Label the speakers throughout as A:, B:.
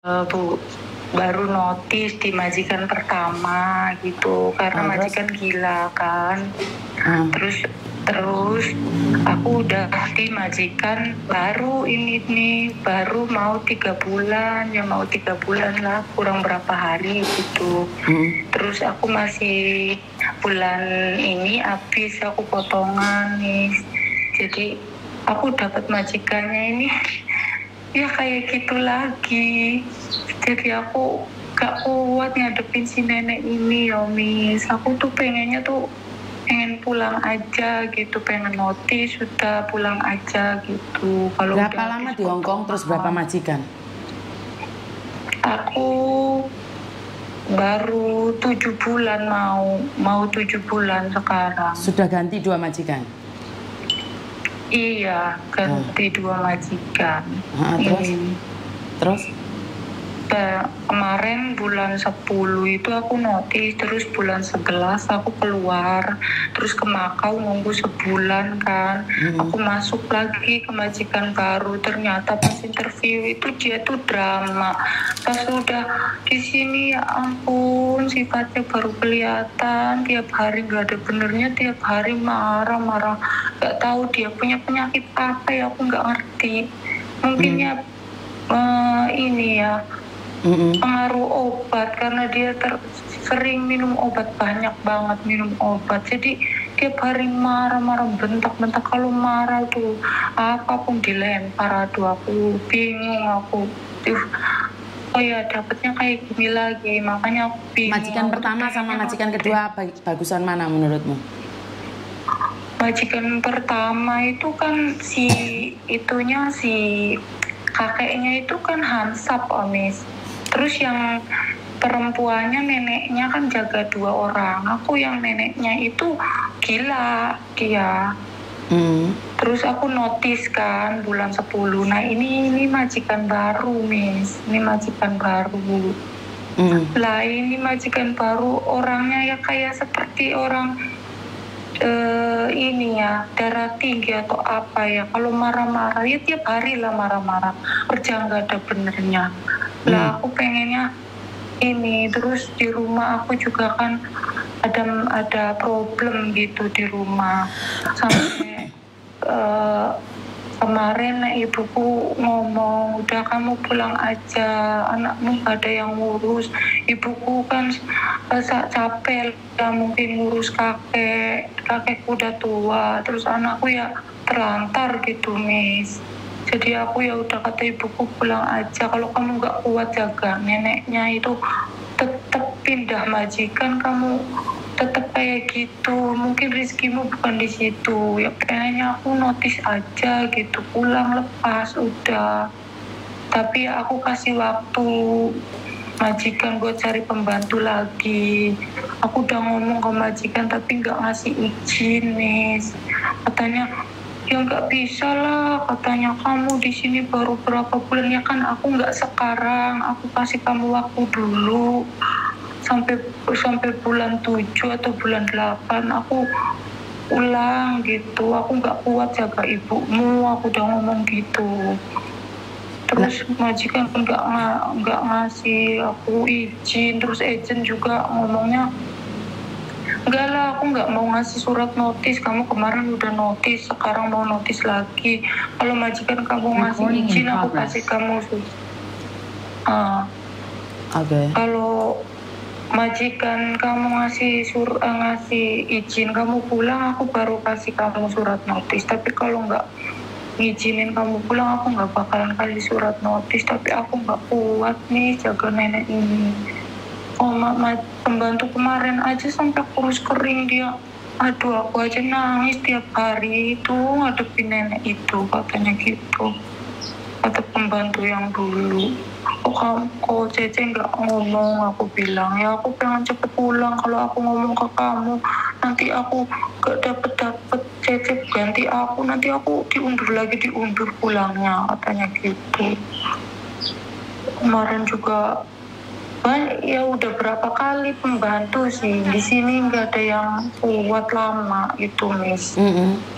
A: Bu, baru notis di majikan pertama gitu karena majikan gila kan. Terus aku udah di majikan baru ini nih, baru mau 3 bulan, ya mau 3 bulan lah, kurang berapa hari gitu. Terus aku masih bulan ini habis aku potongan nih, jadi aku dapat majikannya ini ya kayak gitu lagi. Jadi aku gak kuat ngadepin si nenek ini ya Miss. Aku tuh pengennya tuh pengen pulang aja gitu, pengen notis sudah pulang aja gitu. Kalau
B: berapa lama di Hong Kong, terus berapa majikan?
A: Aku baru 7 bulan, mau 7 bulan sekarang.
B: Sudah ganti 2 majikan?
A: Iya, ganti 2 majikan.
B: Terus?
A: Kemarin bulan 10 itu aku notis, terus bulan 11 aku keluar, terus ke Makau nunggu sebulan kan. Aku masuk lagi ke majikan baru, ternyata pas interview itu dia tuh drama. Pas udah di sini ya ampun, sifatnya baru kelihatan, tiap hari gak ada benernya, tiap hari marah-marah. Gak tahu dia punya penyakit apa ya, aku gak ngerti. Mungkin ya ini ya pengaruh obat, karena dia sering minum obat, banyak banget minum obat, jadi tiap hari marah-marah, bentak-bentak. Kalau marah tuh apapun dilempar. Aduh aku bingung, aku oh ya dapetnya kayak gini lagi, makanya aku bingung.
B: Majikan pertama sama majikan kedua bagusan mana menurutmu?
A: Majikan pertama itu kan si kakeknya itu kan hansap Omis. Terus yang perempuannya, neneknya kan jaga 2 orang. Aku yang neneknya itu gila dia. Terus aku notis kan bulan 10. Nah ini majikan baru Miss. Ini majikan baru. Lah ini majikan baru orangnya ya kayak seperti orang ini ya, darah tinggi atau apa ya. Kalau marah-marah ya tiap hari lah marah-marah, kerja nggak ada benernya. Lah aku pengennya ini. Terus di rumah aku juga kan ada problem gitu di rumah, sampai kemarin ibuku ngomong, udah kamu pulang aja, anakmu gak ada yang ngurus. Ibuku kan capek lah mungkin ngurus kakekku udah tua, terus anakku ya terlantar gitu Miss. Jadi aku ya udah kata ibuku pulang aja, kalau kamu gak kuat jaga neneknya itu tetap pindah majikan, kamu tetap kayak gitu, mungkin rezekimu bukan di situ. Ya pengennya aku notis aja gitu, pulang lepas udah. Tapi ya aku kasih waktu majikan buat cari pembantu lagi. Aku udah ngomong ke majikan tapi nggak ngasih izin Miss. Katanya ya nggak bisa lah, katanya kamu di sini baru berapa bulan. Ya kan aku nggak sekarang, aku kasih kamu waktu dulu sampai bulan 7 atau bulan 8 aku pulang gitu. Aku nggak kuat jaga ibumu, aku udah ngomong gitu. Terus majikan nggak ngasih aku izin. Terus agent juga ngomongnya enggak lah, aku nggak mau ngasih surat notis, kamu kemarin udah notis, sekarang mau notis lagi. Kalau majikan kamu ngasih izin, aku kasih kamu kalau majikan kamu ngasih izin kamu pulang, aku baru kasih kamu surat notis. Tapi kalau nggak ngizinin kamu pulang, aku nggak bakalan kasih surat notis. Tapi aku nggak kuat nih jaga nenek ini. Pembantu kemarin aja sampai kurus kering dia. Aduh aku aja nangis tiap hari itu ngadepin nenek itu, katanya gitu. Kata pembantu yang dulu, kok Cece nggak ngomong. Aku bilang ya aku pengen cepet pulang, kalau aku ngomong ke kamu nanti aku gak dapet Cece ganti aku, nanti aku diundur pulangnya, katanya gitu. Kemarin juga ya udah berapa kali pembantu sih di sini, nggak ada yang kuat lama itu Miss.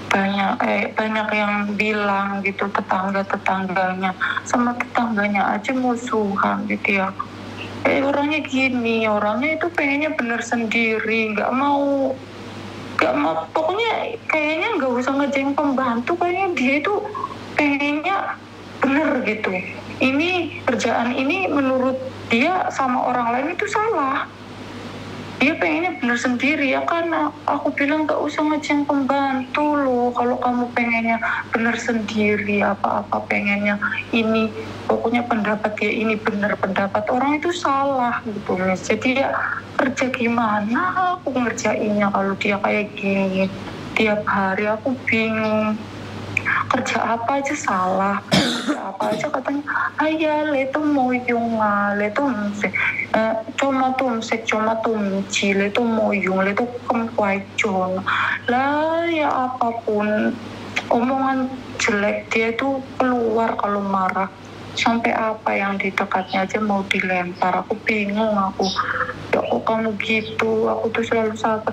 A: banyak yang bilang gitu, tetangganya sama tetangganya aja musuhan gitu ya. Orangnya gini, orangnya itu pengennya bener sendiri, nggak mau, pokoknya kayaknya nggak usah ngejeng pembantu, kayaknya dia itu pengennya bener gitu. Ini kerjaan ini menurut dia sama orang lain itu salah. Dia pengennya bener sendiri ya, karena aku bilang gak usah ngejeng pembantu loh. Kalau kamu pengennya bener sendiri, apa-apa pengennya ini, pokoknya pendapat dia ini bener, pendapat orang itu salah gitu Miss. Jadi ya kerja gimana aku ngerjainnya kalau dia kayak gini tiap hari, aku bingung. Kerja apa aja salah, kerja apa aja katanya ayah leto moyong lah, leto cuma tumci, leto moyong, leto kempuajon lah, ya apapun omongan jelek dia itu keluar kalau marah. Sampai apa yang di dekatnya aja mau dilempar. Aku bingung, ya kok kamu gitu, aku tuh selalu sakit.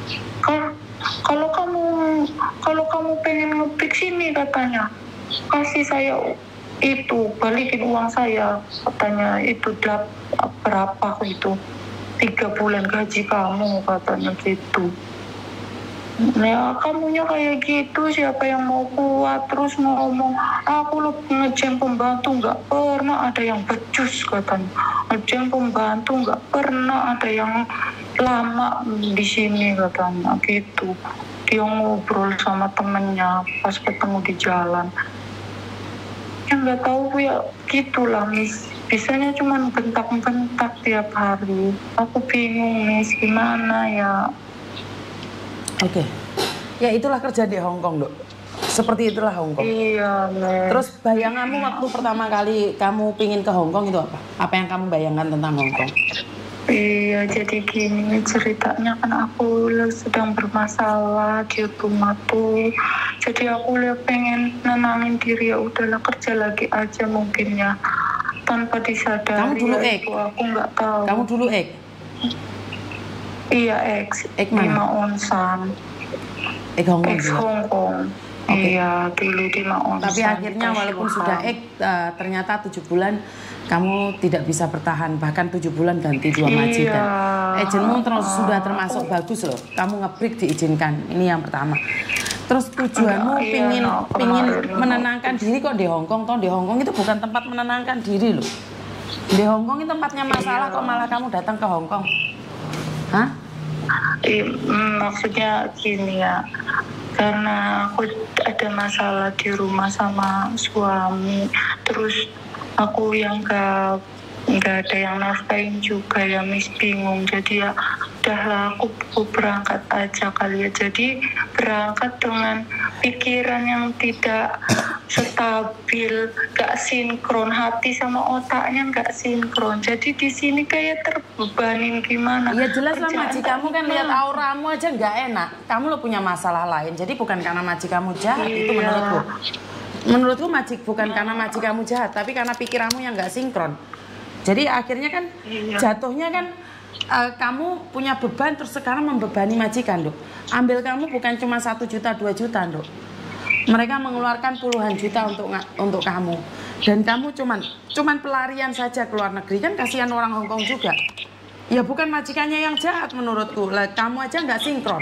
A: Kalau kamu pengen ngepick sini katanya, kasih saya itu, balikin uang saya katanya, itu berapa itu 3 bulan gaji kamu katanya gitu. Nah kamunya kayak gitu, siapa yang mau kuat terus ngomong aku lebih ngejeng pembantu, nggak pernah ada yang becus katanya. Ngejeng pembantu nggak pernah ada yang lama di sini katanya gitu. Dia ngobrol sama temennya pas ketemu di jalan. Ya nggak tahu ya, gitulah Miss. Bisanya cuma bentak-bentak tiap hari. Aku bingung Miss, gimana ya.
B: Oke. Ya itulah kerja di Hong Kong, Dok. Seperti itulah Hong Kong.
A: Iya, Miss.
B: Terus bayanganmu waktu pertama kali kamu pingin ke Hong Kong itu apa? Apa yang kamu bayangkan tentang Hong Kong?
A: Iya, jadi gini ceritanya, kan aku sedang bermasalah di rumah tuh. Jadi aku pengen nenangin diri, ya udahlah kerja lagi aja mungkin ya. Tanpa disadari.
B: Kamu dulu
A: ya, itu aku nggak tahu.
B: Kamu dulu
A: Iya,
B: Ek mana?
A: di Maonsan.
B: Hong Kong.
A: Hong Kong. Okay. Iya, dulu di Maonsan.
B: Tapi akhirnya walaupun sudah ternyata 7 bulan kamu tidak bisa bertahan, bahkan 7 bulan ganti 2 majikan. Agentmu sudah termasuk bagus loh. Kamu nge-break diizinkan. Ini yang pertama. Terus tujuanmu pingin menenangkan diri kok di Hong Kong. Toh di Hong Kong itu bukan tempat menenangkan diri loh. Di Hong Kong itu tempatnya masalah, kok malah kamu datang ke Hong Kong. Hah?
A: Maksudnya gini ya, karena aku ada masalah di rumah sama suami, terus aku yang nggak ada yang nafkahin juga ya Miss, bingung. Jadi ya udahlah aku berangkat aja kali ya. Jadi berangkat dengan pikiran yang tidak stabil, gak sinkron, hati sama otaknya gak sinkron. Jadi di sini kayak terbebanin gimana.
B: Ya jelas lah, majikanmu kan lihat auramu aja nggak enak. Kamu lo punya masalah lain. Jadi bukan karena majikanmu jahat, itu menurutku. Menurutku bukan karena majikanmu jahat, tapi karena pikiranmu yang nggak sinkron. Jadi akhirnya kan jatuhnya kan kamu punya beban, terus sekarang membebani majikan, Dok. Ambil kamu bukan cuma 1 juta 2 juta, Dok. Mereka mengeluarkan puluhan juta untuk kamu, dan kamu cuman pelarian saja ke luar negeri. Kan kasihan orang Hong Kong juga. Ya bukan majikannya yang jahat menurutku, lah kamu aja nggak sinkron.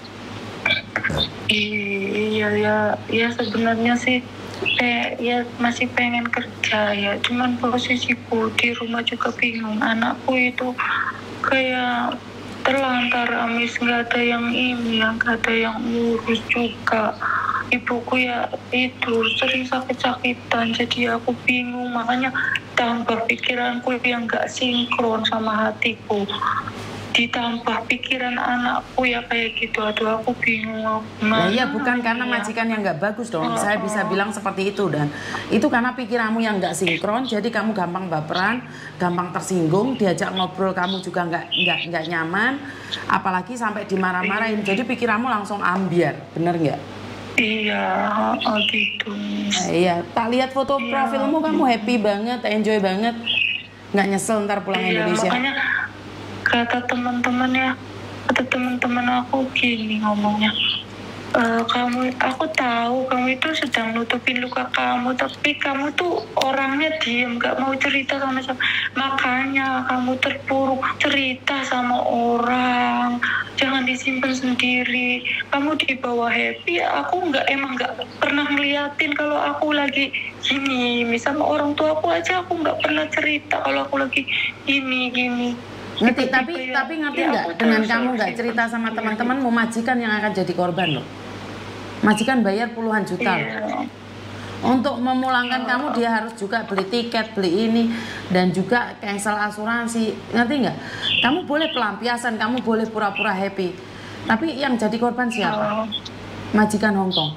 A: Iya sebenarnya sih ya masih pengen kerja ya, cuman posisiku di rumah juga bingung. Anakku itu kayak terlantar Amis, nggak ada yang ini, nggak ada yang urus juga. Ibuku ya itu sering sakit-sakitan, jadi aku bingung. Makanya tambah pikiranku yang nggak sinkron sama hatiku, ditambah pikiran anakku ya kayak gitu. Aduh aku bingung.
B: Nah iya, bukan karena majikan yang nggak bagus dong. Saya bisa bilang seperti itu, dan itu karena pikiranmu yang nggak sinkron. Jadi kamu gampang baperan, gampang tersinggung, diajak ngobrol kamu juga nggak nyaman, apalagi sampai dimarah-marahin. Jadi pikiranmu langsung ambiar, bener nggak?
A: Iya, gitu.
B: Iya, tak lihat foto profilmu kamu happy banget, enjoy banget, nggak nyesel ntar pulang Indonesia.
A: Makanya kata teman-teman aku gini ngomongnya, Aku tahu kamu itu sedang nutupin luka kamu, tapi kamu tuh orangnya diem, gak mau cerita sama siapa. Makanya kamu terpuruk cerita sama orang, jangan disimpan sendiri. Kamu dibawa happy, aku emang nggak pernah ngeliatin kalau aku lagi gini. Misal sama orang tua aku aja, aku nggak pernah cerita kalau aku lagi gini.
B: Ngerti, tapi ngerti nggak dengan kamu nggak cerita sama teman-temanmu, majikan yang akan jadi korban loh. Majikan bayar puluhan juta loh. Untuk memulangkan kamu dia harus juga beli tiket, beli ini, dan juga cancel asuransi. Ngerti nggak? Kamu boleh pelampiasan, kamu boleh pura-pura happy, tapi yang jadi korban siapa? Majikan Hongkong.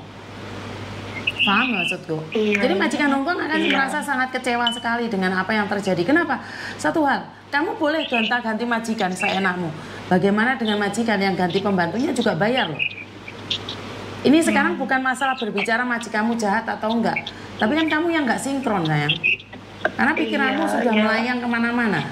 B: Paham maksudku? Jadi majikan Hongkong akan merasa sangat kecewa sekali dengan apa yang terjadi. Kenapa? Satu hal, kamu boleh gonta-ganti majikan seenakmu. Bagaimana dengan majikan yang ganti pembantunya juga bayar loh. Ini sekarang bukan masalah berbicara majikanmu jahat atau enggak, tapi kan kamu yang nggak sinkron sayang. Karena pikiranmu sudah melayang kemana-mana.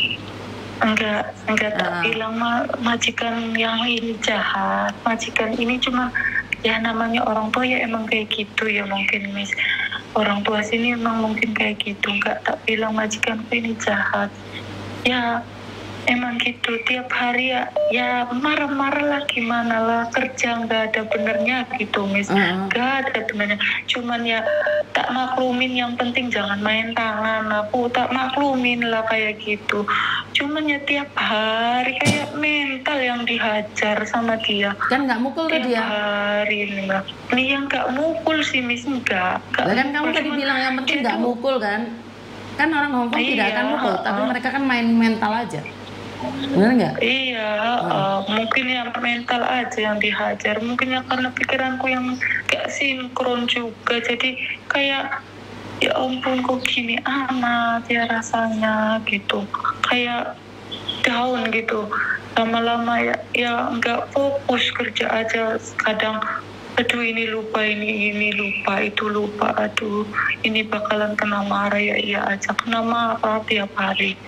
A: Enggak tak bilang majikan yang ini jahat. Majikan ini cuma ya namanya orang tua ya emang kayak gitu ya mungkin Miss. Orang tua sini emang mungkin kayak gitu. Enggak tak bilang majikanku ini jahat. Ya emang gitu tiap hari ya marah-marah lah gimana lah, kerja nggak ada benernya gitu Miss. Nggak ada benernya, cuman ya tak maklumin, yang penting jangan main tangan. Aku tak maklumin lah kayak gitu, cuman ya tiap hari kayak mental yang dihajar sama dia.
B: Kan nggak mukul ke dia?
A: Tiap hari ini yang nggak mukul sih Miss, enggak.
B: Kan kamu tadi bilang yang penting nggak mukul kan orang Hongkong tidak akan mukul, tapi mereka kan main mental aja. Benar nggak?
A: Iya, mungkin yang mental aja yang dihajar. Mungkin ya karena pikiranku yang gak sinkron juga. Jadi kayak ya ampun kok gini amat ya rasanya gitu. Kayak down gitu. Lama-lama ya nggak fokus kerja aja. Kadang aduh ini lupa, ini lupa, itu lupa. Aduh ini bakalan kena marah ya iya aja. Kena marah tiap hari.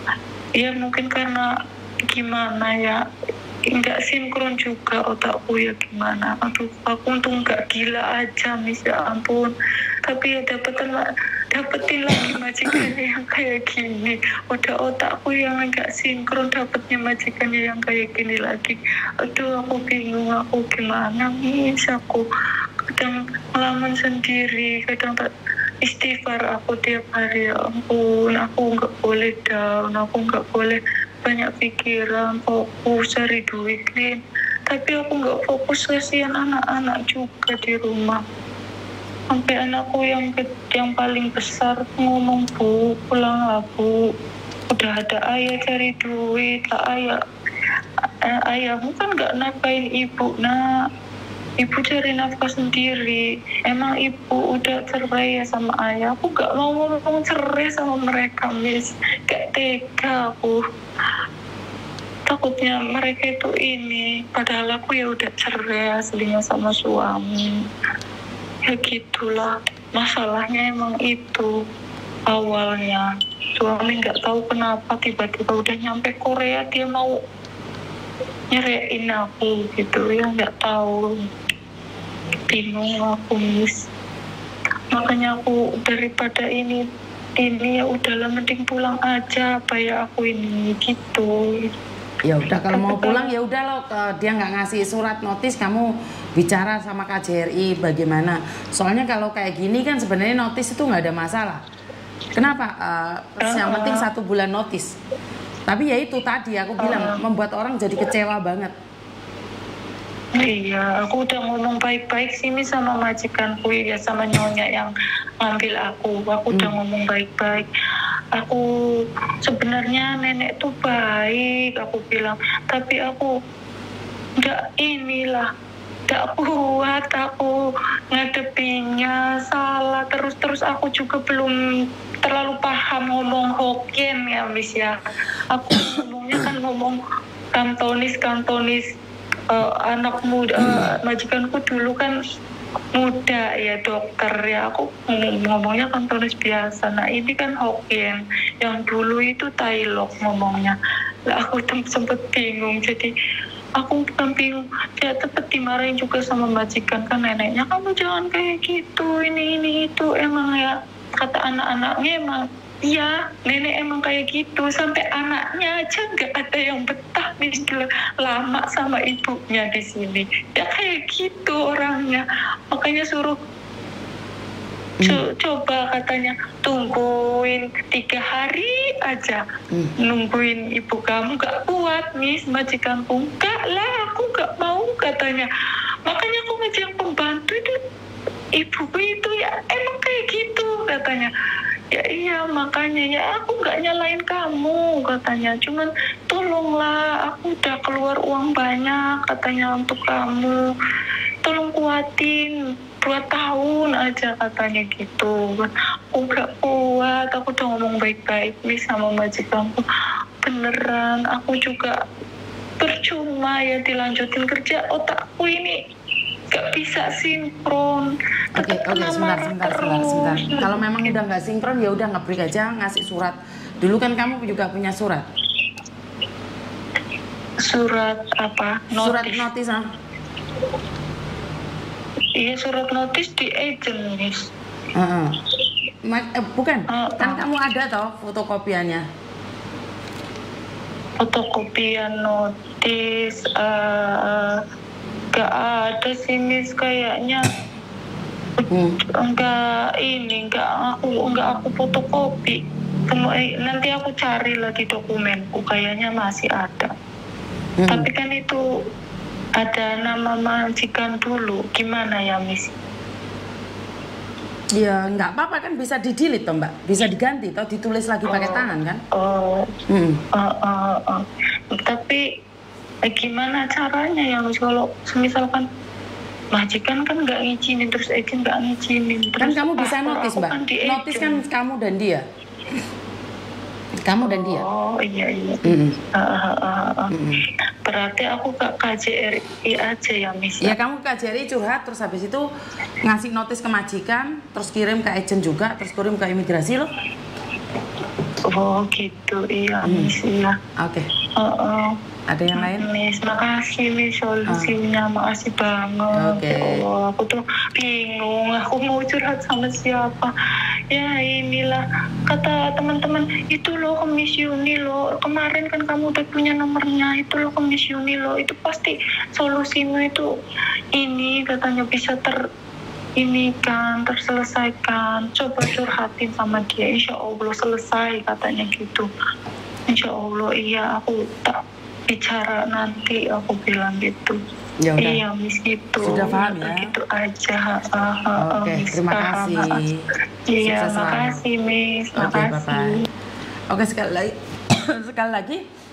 A: Ya mungkin karena gimana ya nggak sinkron juga otakku ya gimana. Aduh aku untung nggak gila aja Miss, ya ampun. Tapi ya dapetin lagi majikannya yang kayak gini. Udah otakku yang nggak sinkron, dapetnya majikannya yang kayak gini lagi. Aduh aku bingung, aku gimana Miss. Aku kadang ngelamun sendiri, kadang tak istighfar aku tiap hari. Ya ampun, aku nggak boleh down, aku nggak boleh banyak pikiran, fokus cari duit Lin. Tapi aku nggak fokus, kasihan anak-anak juga di rumah. Sampai anakku yang paling besar ngomong, Bu pulanglah Bu, udah ada ayah cari duit lah. Ayahmu kan nggak nafkahin ibu nak. Ibu cari nafkah sendiri. Emang ibu udah cerai ya sama ayah. Aku gak mau ngomong cerai sama mereka Miss. Gak tega aku. Takutnya mereka itu ini. Padahal aku ya udah cerai aslinya sama suami. Ya gitulah. Masalahnya emang itu awalnya. Suami gak tahu kenapa tiba-tiba udah nyampe Korea dia mau nyerain aku gitu ya, nggak tahu. Bingung aku Miss. Makanya aku daripada ini ya udahlah mending pulang aja apa ya aku ini gitu.
B: Ya udah kalau mau pulang ya udah loh, dia nggak ngasih surat notis, kamu bicara sama KJRI bagaimana. Soalnya kalau kayak gini kan sebenarnya notis itu nggak ada masalah. Kenapa? Yang penting 1 bulan notis. Tapi ya itu tadi aku bilang membuat orang jadi kecewa banget.
A: Iya, aku udah ngomong baik-baik sih Miss sama majikanku ya, sama nyonya yang ngambil aku. Aku udah ngomong baik-baik. Aku sebenarnya nenek tuh baik, aku bilang. Tapi aku nggak kuat aku ngadepinya, salah terus aku juga belum terlalu paham ngomong Hokkien ya Miss ya. Aku ngomongnya kan ngomong Kantonis anak muda. Majikanku dulu kan muda ya, dokter ya, aku ngomongnya Kantonis biasa. Nah ini kan Hokkien, yang dulu itu Tailok ngomongnya. Lah aku sempet bingung, jadi Aku bukan bingung, dia tetap dimarahin juga sama majikan kan neneknya, kamu jangan kayak gitu, ini itu. Emang ya kata anak-anaknya emang iya, nenek emang kayak gitu, sampai anaknya aja nggak ada yang betah nih lama sama ibunya di sini. Ya kayak gitu orangnya, makanya suruh coba katanya tungguin 3 hari aja, nungguin ibu kamu. Gak kuat Miss, majikanku enggak lah, aku gak mau katanya. Makanya aku ngajak pembantu itu, ibuku itu ya emang kayak gitu katanya. Ya iya, makanya ya aku gak nyalain kamu katanya, cuman tolonglah, aku udah keluar uang banyak katanya untuk kamu, tolong kuatin 2 tahun aja katanya gitu. Aku gak kuat, aku udah ngomong baik-baik nih sama majikanku, beneran aku juga percuma ya dilanjutin kerja, otakku ini gak bisa sinkron.
B: Oke, sebentar. Kalau memang udah nggak sinkron ya udah ngebreak aja, ngasih surat. Dulu kan kamu juga punya surat.
A: Surat apa?
B: Surat notis ah.
A: Iya, surat notis di agent, Miss.
B: Bukan, kan kamu ada toh fotokopiannya.
A: Fotokopian notis gak ada sih Miss kayaknya. Enggak aku fotokopi. Nanti aku cari lagi dokumenku, kayaknya masih ada. Tapi kan itu ada nama majikan dulu, gimana ya Miss?
B: Ya nggak apa-apa kan, bisa di-delete toh Mbak, bisa diganti toh, ditulis lagi pakai tangan kan?
A: Tapi gimana caranya ya Miss, kalau misalkan majikan kan nggak ngizinin, terus agent nggak ngizinin,
B: kan kamu bisa notis Mbak,
A: kan
B: notis kan kamu dan dia. Kamu dan dia.
A: Oh iya. Berarti aku ke KJRI aja ya Miss.
B: Ya kamu ke KJRI curhat, terus habis itu ngasih notis ke majikan, terus kirim ke agent juga, terus kirim ke imigrasi loh.
A: Oh gitu, iya Miss, iya.
B: Oke. Ada yang lain?
A: Miss, makasih Miss solusinya, makasih banget. Ya Allah, aku tuh bingung, aku mau curhat sama siapa. Ya inilah, kata teman-teman, itu loh ke Miss Yuni loh, kemarin kan kamu udah punya nomornya, itu loh ke Miss Yuni loh, itu pasti solusimu itu ini katanya bisa terselesaikan. Coba curhatin sama dia, insya Allah selesai katanya gitu. Insya Allah, iya aku tak bicara nanti, aku bilang gitu.
B: Ya udah.
A: Iya Miss gitu.
B: Sudah paham ya?
A: Gitu aja.
B: Oke, terima kasih.
A: Iya, makasih Miss. Makasih.
B: Oke, sekali lagi,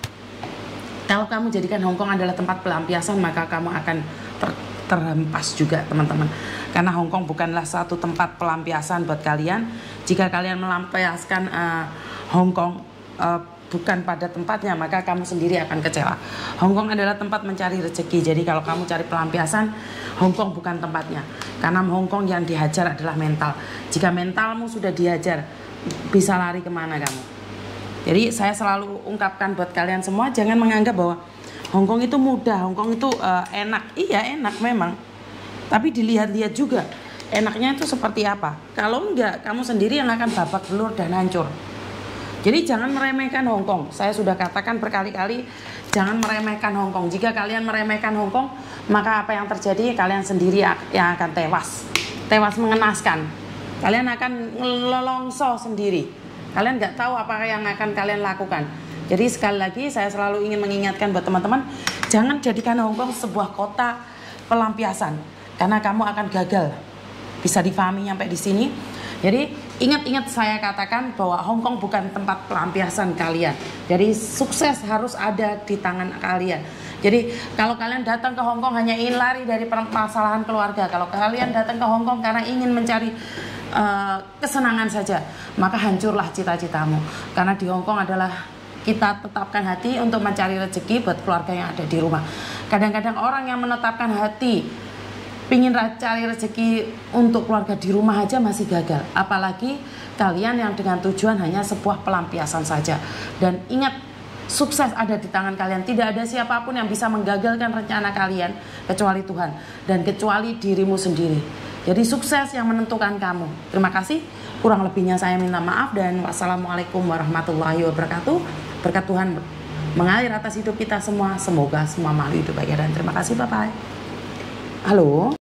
B: kalau kamu jadikan Hong Kong adalah tempat pelampiasan, maka kamu akan terhempas juga teman-teman. Karena Hong Kong bukanlah satu tempat pelampiasan buat kalian. Jika kalian melampiaskan Hong Kong bukan pada tempatnya, maka kamu sendiri akan kecewa. Hong Kong adalah tempat mencari rezeki. Jadi kalau kamu cari pelampiasan, Hong Kong bukan tempatnya. Karena Hong Kong yang dihajar adalah mental. Jika mentalmu sudah dihajar, bisa lari kemana kamu? Jadi saya selalu ungkapkan buat kalian semua, jangan menganggap bahwa Hong Kong itu mudah, Hong Kong itu enak. Iya enak memang, tapi dilihat-lihat juga enaknya itu seperti apa. Kalau enggak, kamu sendiri yang akan babak belur dan hancur. Jadi jangan meremehkan Hong Kong. Saya sudah katakan berkali-kali, jangan meremehkan Hong Kong. Jika kalian meremehkan Hong Kong, maka apa yang terjadi? Kalian sendiri yang akan tewas mengenaskan. Kalian akan ngelolongso sendiri. Kalian nggak tahu apa yang akan kalian lakukan. Jadi sekali lagi saya selalu ingin mengingatkan buat teman-teman, jangan jadikan Hong Kong sebuah kota pelampiasan, karena kamu akan gagal. Bisa difahami sampai di sini? Jadi ingat saya katakan bahwa Hong Kong bukan tempat pelampiasan kalian. Jadi sukses harus ada di tangan kalian. Jadi kalau kalian datang ke Hong Kong hanya ingin lari dari permasalahan keluarga, kalau kalian datang ke Hong Kong karena ingin mencari kesenangan saja, maka hancurlah cita-citamu. Karena di Hong Kong adalah kita tetapkan hati untuk mencari rezeki buat keluarga yang ada di rumah. Kadang-kadang orang yang menetapkan hati pingin cari rezeki untuk keluarga di rumah aja masih gagal. Apalagi kalian yang dengan tujuan hanya sebuah pelampiasan saja. Dan ingat, Sukses ada di tangan kalian. Tidak ada siapapun yang bisa menggagalkan rencana kalian kecuali Tuhan dan kecuali dirimu sendiri. Jadi sukses yang menentukan kamu. Terima kasih. Kurang lebihnya saya minta maaf dan wassalamualaikum warahmatullahi wabarakatuh. Berkat Tuhan mengalir atas hidup kita semua. Semoga semua makhluk hidup bahagia dan terima kasih. Bye bye. Halo.